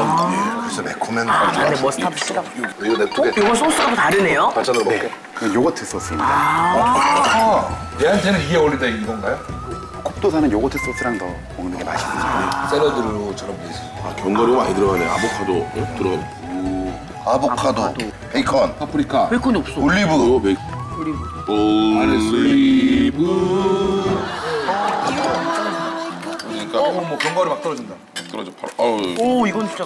그래서 매콤한 안에 머스타드 시럽. 이거 냅두게. 이거 소스가 또 다르네요. 반찬으로 먹게. 그 요거트 소스입니다. 얘한테는 이게 어울린다 이건가요? 곱도사는 요거트 소스랑 더 먹는 게 맛있습니다. 샐러드로처럼 돼 있어. 아, 견과류 많이 들어가네. 아보카도 들어. 아보카도, 베이컨, 파프리카. 베이컨이 없어. 올리브. 올리브. 그러니까 뭐 견과류 막 떨어진다. 떨어져. 바로. 오, 이건 진짜.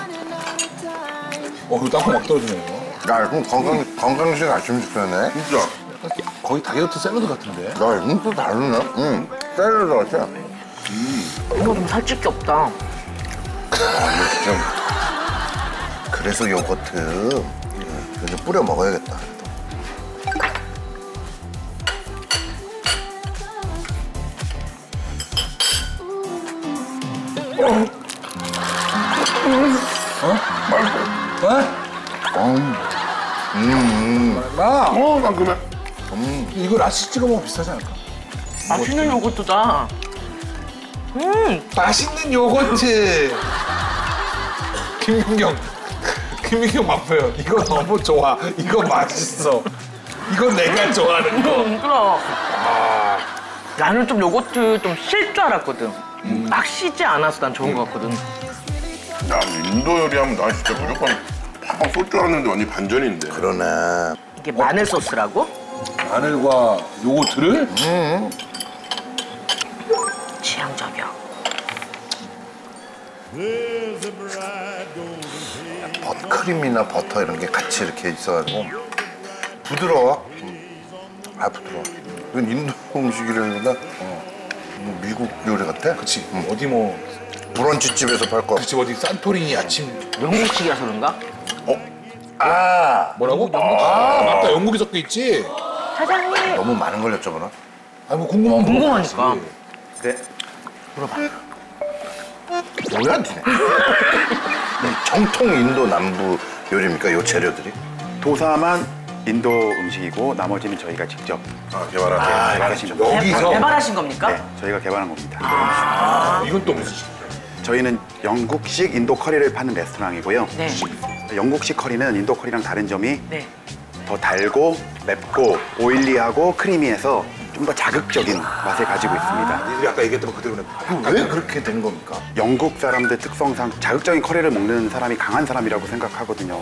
이거 땅콩 막 떨어지네 이거. 야, 그럼 건강식 아침 식사네. 진짜. 거의 다이어트 샐러드 같은데. 야, 이건 또 다르네. 샐러드 같아. 이거 좀 살찔 게 없다. 좀. 그래서 요거트 이거 좀 뿌려 먹어야겠다. 깔끔해. 이거 라시 찍어 먹으면 비슷하지 않을까? 맛있는 요거트다. 맛있는 요거트. 김민경 맛봐요. 이거 너무 좋아. 이거 맛있어. 이거 내가 좋아하는 거. 그럼. 나는 좀 요거트 좀 실 줄 알았거든. 막 시지 않아서 난 좋은 것 같거든. 야, 인도 요리하면 나 진짜 무조건 팍팍 쏠 줄 알았는데 완전 반전인데. 그러네. 이게 마늘 소스라고? 마늘과 요거트를? 취향 저격. 크림이나 버터 이런 게 같이 이렇게 있어가지고 부드러워. 부드러워. 이건 인도 음식이라기보다 미국 요리 같아. 그치. 어디 뭐 브런치 집에서 팔 거. 그치 어디 산토리니 아침 영국식이라서 그런가? 뭐라고? 맞다. 영국이 섞여 있지. 사장님. 너무 많은 걸 여쭤보나? 뭐 궁금하면 궁금하니까. 물어봐야지. 네. 뭐야, 니네? 정통 인도 남부 요리입니까, 요 재료들이? 도사만 인도 음식이고 나머지는 저희가 직접 개발하신 겁니다. 여기서? 개발하신 겁니까? 네, 저희가 개발한 겁니다. 이건 또 무슨 저희는 영국식 인도 커리를 파는 레스토랑이고요. 네. 영국식 커리는 인도 커리랑 다른 점이 네. 더 달고 맵고 오일리하고 크리미해서 좀 더 자극적인 맛을 가지고 있습니다. 우리 아까 얘기했던 거 그대로네. 왜 그렇게 된 겁니까? 영국 사람들 특성상 자극적인 커리를 먹는 사람이 강한 사람이라고 생각하거든요.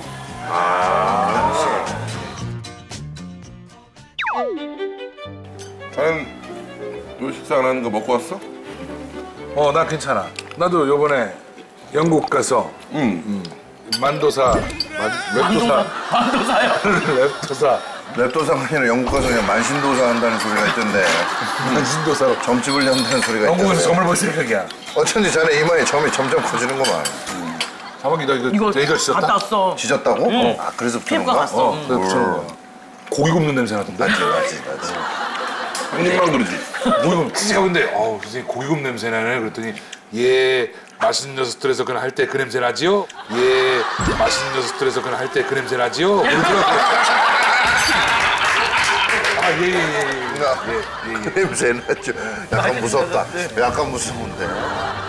나는 요 식사 안 하는 거 먹고 왔어? 나 괜찮아. 나도 요번에 영국 가서 만도사, 웹도사, 만도사요? 웹도사, 랩도사가 아니라 영국 가서 그냥 만신도사 한다는 소리가 있던데 만신도사로 점집을 연다는 소리가 영국에서 있던데 점을 볼 생각이야. 어쩐지 자네 이마에 점이 점점 커지는구만. 사막이 너 이거 레이저 찢었다? 갔다 왔어. 찢었다고? 그래서 붙는 피부가 거야? 갔어. 그래서 붙여놓은 거야. 고기 굽는 냄새 나던데? 맞지. 형님만 그러지. 고기 찌지가 근데 선생님 고기 굽는 냄새 나네. 그랬더니 예 맛있는 녀석들에서 그냥 할 때 그 냄새 나지요? 예 맛있는 녀석들에서 그냥 할 때 그 냄새 나지요? 그러더라고요. 예. 그 냄새 나죠. 약간 무섭다. 약간 무서운데.